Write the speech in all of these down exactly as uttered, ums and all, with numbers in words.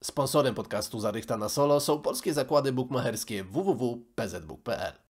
Sponsorem podcastu Zarychta na Solo są polskie zakłady bukmacherskie w w w kropka p z book kropka p l.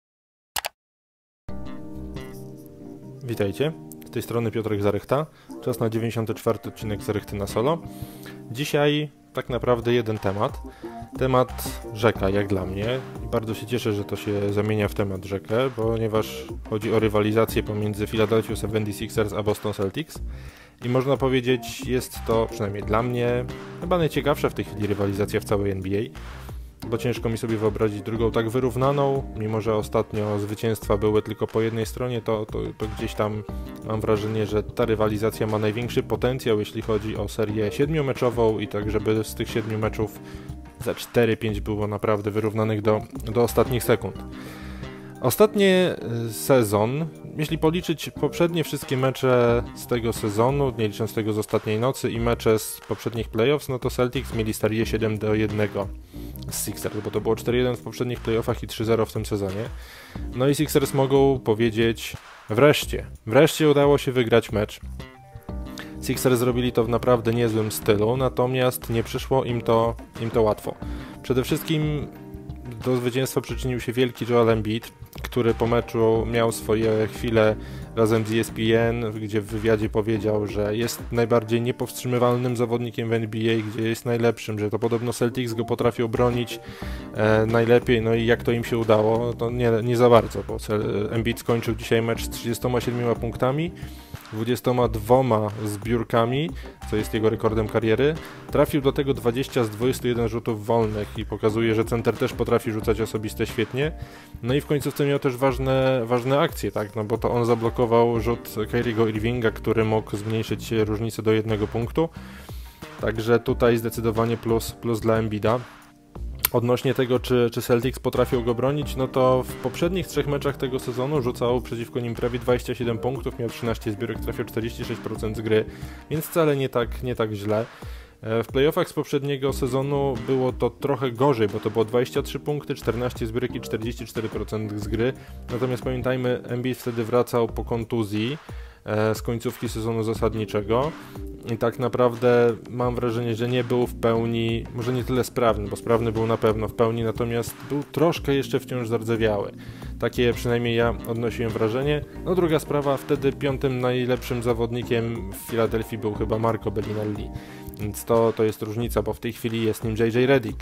Witajcie, z tej strony Piotrek Zarychta. Czas na dziewięćdziesiąty czwarty odcinek Zarychty na Solo. Dzisiaj tak naprawdę jeden temat. Temat rzeka, jak dla mnie. I bardzo się cieszę, że to się zamienia w temat rzekę, ponieważ chodzi o rywalizację pomiędzy Philadelphia seventy-sixers a Boston Celtics. I można powiedzieć, jest to, przynajmniej dla mnie, chyba najciekawsza w tej chwili rywalizacja w całej N B A, bo ciężko mi sobie wyobrazić drugą tak wyrównaną, mimo że ostatnio zwycięstwa były tylko po jednej stronie, to, to, to gdzieś tam mam wrażenie, że ta rywalizacja ma największy potencjał, jeśli chodzi o serię siedmiomeczową i tak, żeby z tych siedmiu meczów za cztery pięć było naprawdę wyrównanych do, do ostatnich sekund. Ostatni sezon, jeśli policzyć poprzednie wszystkie mecze z tego sezonu, nie licząc tego z ostatniej nocy i mecze z poprzednich playoffs, no to Celtics mieli serię siedem do jednego z Sixers, bo to było cztery jeden w poprzednich playoffach i trzy zero w tym sezonie. No i Sixers mogą powiedzieć wreszcie, wreszcie udało się wygrać mecz. Sixers zrobili to w naprawdę niezłym stylu, natomiast nie przyszło im to, im to łatwo. Przede wszystkim do zwycięstwa przyczynił się wielki Joel Embiid, który po meczu miał swoje chwile razem z E S P N, gdzie w wywiadzie powiedział, że jest najbardziej niepowstrzymywalnym zawodnikiem w N B A, gdzie jest najlepszym, że to podobno Celtics go potrafią bronić e, najlepiej, no i jak to im się udało, to nie, nie za bardzo, bo Embiid skończył dzisiaj mecz z trzydziestoma siedmioma punktami, dwudziestoma dwoma zbiórkami, co jest jego rekordem kariery. Trafił do tego dwadzieścia z dwudziestu jeden rzutów wolnych i pokazuje, że center też potrafi rzucać osobiste świetnie. No i w końcu miał też ważne, ważne akcje, tak, no bo to on zablokował rzut Kyriego Irvinga, który mógł zmniejszyć różnicę do jednego punktu. Także tutaj zdecydowanie plus, plus dla Embida. Odnośnie tego, czy, czy Celtics potrafią go bronić, no to w poprzednich trzech meczach tego sezonu rzucał przeciwko nim prawie dwadzieścia siedem punktów, miał trzynaście zbiórek, trafił czterdzieści sześć procent z gry, więc wcale nie tak, nie tak źle. W playoffach z poprzedniego sezonu było to trochę gorzej, bo to było dwadzieścia trzy punkty, czternaście zbiórek i czterdzieści cztery procent z gry. Natomiast pamiętajmy, Embiid wtedy wracał po kontuzji e, z końcówki sezonu zasadniczego i tak naprawdę mam wrażenie, że nie był w pełni, może nie tyle sprawny, bo sprawny był na pewno w pełni, natomiast był troszkę jeszcze wciąż zardzewiały. Takie przynajmniej ja odnosiłem wrażenie. No druga sprawa, wtedy piątym najlepszym zawodnikiem w Filadelfii był chyba Marco Bellinelli. Więc to, to jest różnica, bo w tej chwili jest nim J J Redick,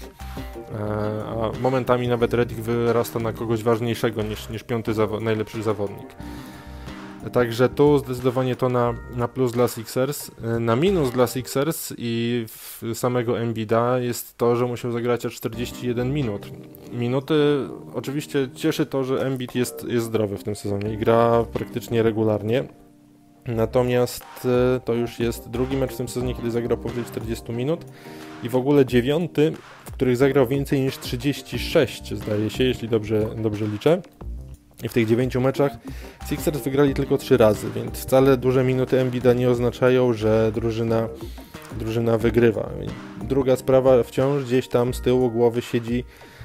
a momentami nawet Redick wyrasta na kogoś ważniejszego niż, niż piąty zawo- najlepszy zawodnik. Także tu zdecydowanie to na, na plus dla Sixers. Na minus dla Sixers i samego Embida jest to, że musiał zagrać aż czterdzieści jeden minut. Minuty, oczywiście cieszy to, że Embiid jest, jest zdrowy w tym sezonie i gra praktycznie regularnie. Natomiast to już jest drugi mecz w tym sezonie, kiedy zagrał powyżej czterdzieści minut i w ogóle dziewiąty, w których zagrał więcej niż trzydzieści sześć, zdaje się, jeśli dobrze, dobrze liczę. I w tych dziewięciu meczach Sixers wygrali tylko trzy razy, więc wcale duże minuty Embida nie oznaczają, że drużyna, drużyna wygrywa. Druga sprawa, wciąż gdzieś tam z tyłu głowy siedzi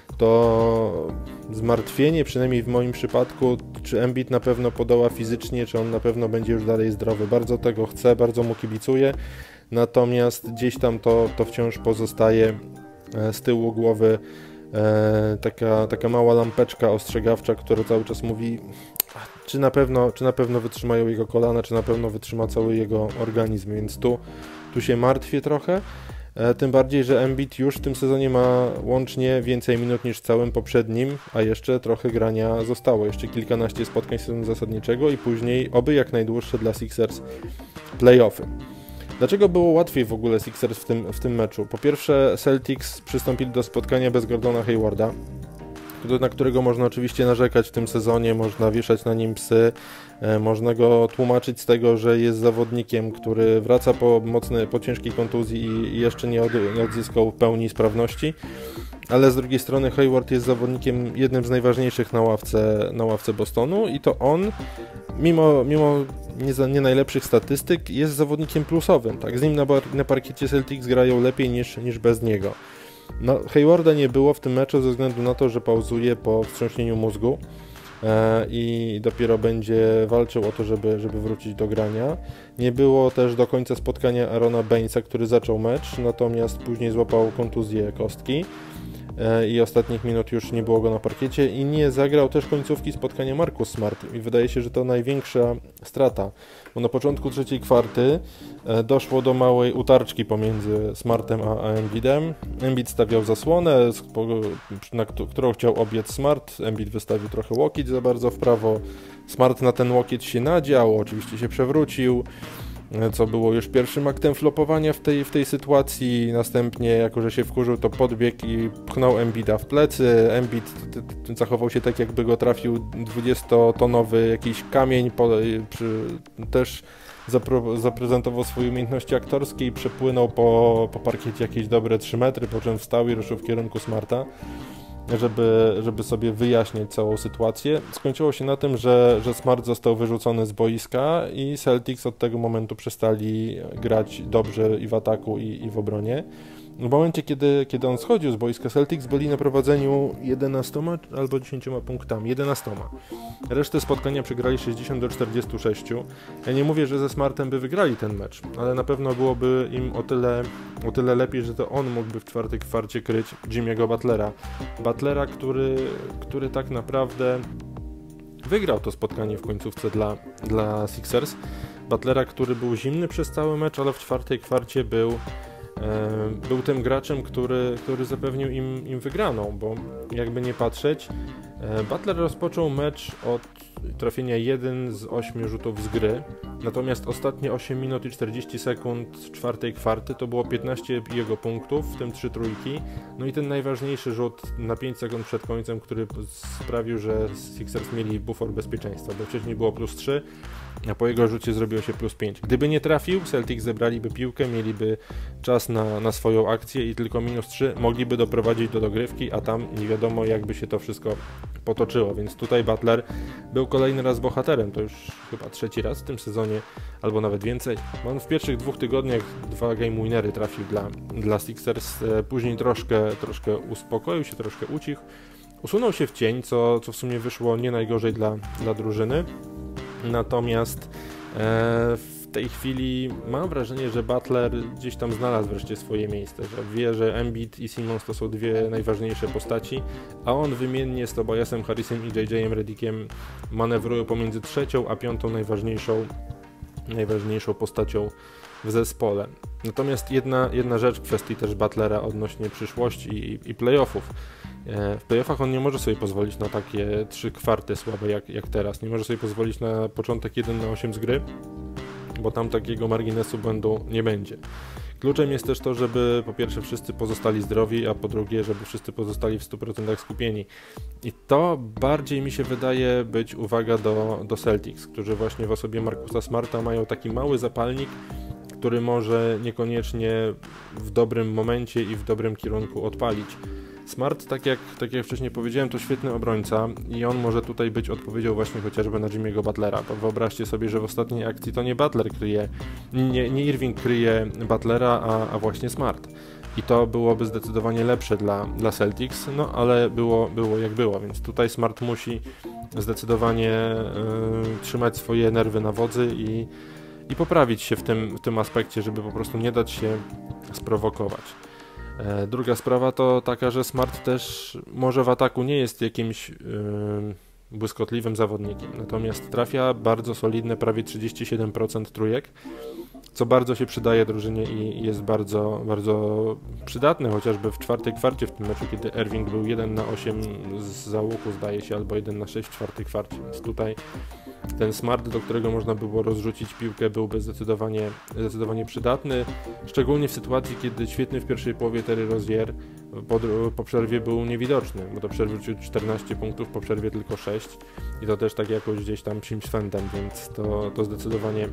to zmartwienie, przynajmniej w moim przypadku, czy Embiid na pewno podoła fizycznie, czy on na pewno będzie już dalej zdrowy. Bardzo tego chcę, bardzo mu kibicuję, natomiast gdzieś tam to, to wciąż pozostaje z tyłu głowy e, taka, taka mała lampeczka ostrzegawcza, która cały czas mówi, czy na pewno, czy na pewno wytrzymają jego kolana, czy na pewno wytrzyma cały jego organizm, więc tu, tu się martwię trochę. Tym bardziej, że Embiid już w tym sezonie ma łącznie więcej minut niż w całym poprzednim, a jeszcze trochę grania zostało. Jeszcze kilkanaście spotkań sezonu zasadniczego i później oby jak najdłuższe dla Sixers playoffy. Dlaczego było łatwiej w ogóle Sixers w tym, w tym meczu? Po pierwsze, Celtics przystąpili do spotkania bez Gordona Haywarda, na którego można oczywiście narzekać w tym sezonie, można wieszać na nim psy, e, można go tłumaczyć z tego, że jest zawodnikiem, który wraca po mocnej, po ciężkiej kontuzji i jeszcze nie, od, nie odzyskał w pełni sprawności, ale z drugiej strony Hayward jest zawodnikiem jednym z najważniejszych na ławce, na ławce Bostonu i to on, mimo, mimo nie, za, nie najlepszych statystyk, jest zawodnikiem plusowym. Tak? Z nim na, bar, na parkiecie Celtics grają lepiej niż, niż bez niego. No, Haywarda nie było w tym meczu ze względu na to, że pauzuje po wstrząśnieniu mózgu. i dopiero będzie walczył o to, żeby, żeby wrócić do grania. Nie było też do końca spotkania Aarona Bainesa, który zaczął mecz, natomiast później złapał kontuzję kostki i ostatnich minut już nie było go na parkiecie i nie zagrał też końcówki spotkania Marcus Smart i wydaje się, że to największa strata, bo na początku trzeciej kwarty doszło do małej utarczki pomiędzy Smartem a Embiidem. Embiid stawiał zasłonę, na którą chciał obiec Smart, Embiid wystawił trochę łokieć za bardzo w prawo, Smart na ten łokieć się nadział, oczywiście się przewrócił, co było już pierwszym aktem flopowania w tej, w tej sytuacji. Następnie, jako że się wkurzył, to podbiegł i pchnął Embiida w plecy. Embiid zachował się tak, jakby go trafił dwudziestotonowy jakiś kamień. Po, przy, też zapro, zaprezentował swoje umiejętności aktorskie i przepłynął po, po parkiecie jakieś dobre trzy metry, po czym wstał i ruszył w kierunku Smarta, żeby, żeby sobie wyjaśnić całą sytuację. Skończyło się na tym, że, że Smart został wyrzucony z boiska i Celtics od tego momentu przestali grać dobrze i w ataku, i, i w obronie. W momencie, kiedy, kiedy on schodził z boiska, Celtics byli na prowadzeniu jedenastoma albo dziesięcioma punktami, jedenastoma. Resztę spotkania przegrali sześćdziesiąt do czterdziestu sześciu. Ja nie mówię, że ze Smartem by wygrali ten mecz, ale na pewno byłoby im o tyle, o tyle lepiej, że to on mógłby w czwartej kwarcie kryć Jimmy'ego Butlera. Butlera, który, który tak naprawdę wygrał to spotkanie w końcówce dla, dla Sixers. Butlera, który był zimny przez cały mecz, ale w czwartej kwarcie był Był tym graczem, który, który zapewnił im, im wygraną, bo jakby nie patrzeć, Butler rozpoczął mecz od trafienia jeden z ośmiu rzutów z gry, natomiast ostatnie osiem minut i czterdzieści sekund czwartej kwarty to było piętnaście jego punktów, w tym trzy trójki, no i ten najważniejszy rzut na pięć sekund przed końcem, który sprawił, że Sixers mieli bufor bezpieczeństwa, bo wcześniej było plus trzy, a po jego rzucie zrobiło się plus pięć. Gdyby nie trafił, Celtics zebraliby piłkę, mieliby czas na, na swoją akcję i tylko minus trzy mogliby doprowadzić do dogrywki, a tam nie wiadomo, jakby się to wszystko potoczyło, więc tutaj Butler był kolejny raz bohaterem, to już chyba trzeci raz w tym sezonie, albo nawet więcej. On w pierwszych dwóch tygodniach dwa game winery trafił dla, dla Sixers, później troszkę, troszkę uspokoił się, troszkę ucichł, usunął się w cień, co, co w sumie wyszło nie najgorzej dla, dla drużyny. Natomiast e, w tej chwili mam wrażenie, że Butler gdzieś tam znalazł wreszcie swoje miejsce, że wie, że Embiid i Simmons to są dwie najważniejsze postaci, a on wymiennie z Tobiasem Harrisem i J J-em Redickiem manewrują pomiędzy trzecią a piątą najważniejszą, najważniejszą postacią w zespole. Natomiast jedna, jedna rzecz w kwestii też Butlera odnośnie przyszłości i, i playoffów. W playoffach on nie może sobie pozwolić na takie trzy kwarty słabe jak, jak teraz. Nie może sobie pozwolić na początek jeden na osiem z gry, bo tam takiego marginesu błędu nie będzie. Kluczem jest też to, żeby po pierwsze wszyscy pozostali zdrowi, a po drugie, żeby wszyscy pozostali w stu procentach skupieni. I to bardziej mi się wydaje być uwaga do, do Celtics, którzy właśnie w osobie Marcusa Smarta mają taki mały zapalnik, który może niekoniecznie w dobrym momencie i w dobrym kierunku odpalić. Smart, tak jak, tak jak wcześniej powiedziałem, to świetny obrońca i on może tutaj być odpowiedzią właśnie chociażby na Jimmy'ego Butlera, bo wyobraźcie sobie, że w ostatniej akcji to nie Butler kryje, nie, nie Irving kryje Butlera, a, a właśnie Smart. I to byłoby zdecydowanie lepsze dla, dla Celtics, no ale było, było jak było, więc tutaj Smart musi zdecydowanie y, trzymać swoje nerwy na wodzy i, i poprawić się w tym, w tym aspekcie, żeby po prostu nie dać się sprowokować. Druga sprawa to taka, że Smart też może w ataku nie jest jakimś yy, błyskotliwym zawodnikiem, natomiast trafia bardzo solidne, prawie trzydzieści siedem procent trójek, co bardzo się przydaje drużynie i jest bardzo, bardzo przydatne, chociażby w czwartej kwarcie w tym meczu, kiedy Irving był jeden na osiem z załuku, zdaje się, albo jeden na sześć w czwartej kwarcie, więc tutaj ten Smart, do którego można było rozrzucić piłkę, byłby zdecydowanie, zdecydowanie przydatny, szczególnie w sytuacji, kiedy świetny w pierwszej połowie Terry Rozier po, po przerwie był niewidoczny, bo do przerwy rzucił czternaście punktów, po przerwie tylko sześć i to też tak jakoś gdzieś tam czymś fędem, więc to, to zdecydowanie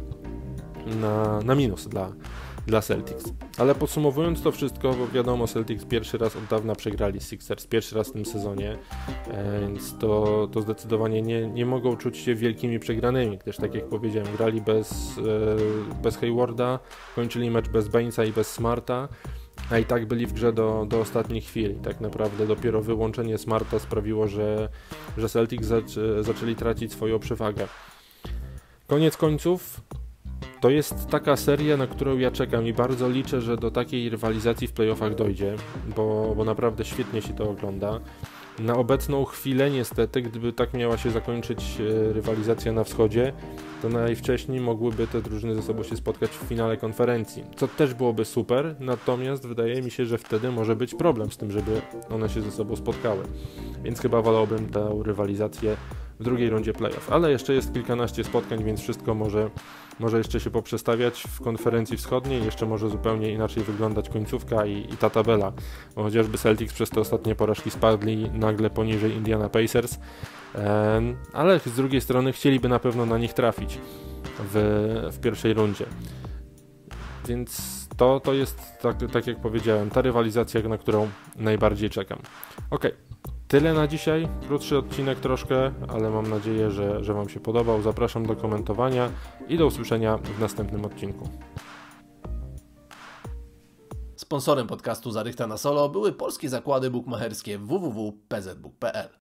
na, na minus dla, dla Celtics. Ale podsumowując to wszystko, bo wiadomo, Celtics pierwszy raz od dawna przegrali z Sixers, pierwszy raz w tym sezonie, więc to, to zdecydowanie nie, nie mogą czuć się wielkimi przegranymi, gdyż tak jak powiedziałem, grali bez, bez Haywarda, kończyli mecz bez Bainesa i bez Smarta, a i tak byli w grze do, do ostatnich chwil. Tak naprawdę dopiero wyłączenie Smarta sprawiło, że, że Celtics zac- zaczęli tracić swoją przewagę. Koniec końców to jest taka seria, na którą ja czekam i bardzo liczę, że do takiej rywalizacji w playoffach dojdzie, bo, bo naprawdę świetnie się to ogląda. Na obecną chwilę niestety, gdyby tak miała się zakończyć rywalizacja na wschodzie, to najwcześniej mogłyby te drużyny ze sobą się spotkać w finale konferencji, co też byłoby super, natomiast wydaje mi się, że wtedy może być problem z tym, żeby one się ze sobą spotkały. Więc chyba wolałbym tę rywalizację w drugiej rundzie playoff, ale jeszcze jest kilkanaście spotkań, więc wszystko może, może jeszcze się poprzestawiać w konferencji wschodniej, jeszcze może zupełnie inaczej wyglądać końcówka i, i ta tabela, bo chociażby Celtics przez te ostatnie porażki spadli nagle poniżej Indiana Pacers, ehm, ale z drugiej strony chcieliby na pewno na nich trafić w, w pierwszej rundzie, więc to, to jest, tak, tak jak powiedziałem, ta rywalizacja, na którą najbardziej czekam. Okej. Tyle na dzisiaj, krótszy odcinek troszkę, ale mam nadzieję, że, że Wam się podobał. Zapraszam do komentowania i do usłyszenia w następnym odcinku. Sponsorem podcastu Zarychta na Solo były polskie zakłady bukmacherskie w w w kropka p z book kropka p l.